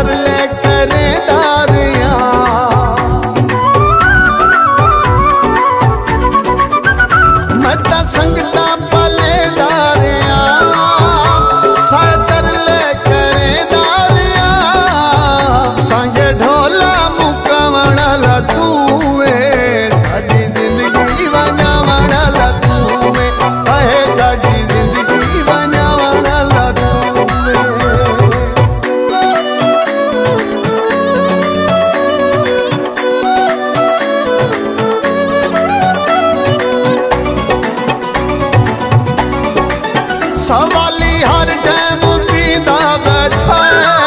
तरले करे दारिया मत संगता पले दारिया साय तरले करे दारिया संगे ढोला मुकवण ला तूवे साडी जिंदगी वञावण ला तूवे अहे साडी जिंदगी वञावण ला तूवे। सवाली हर टाइम पींदा बैठा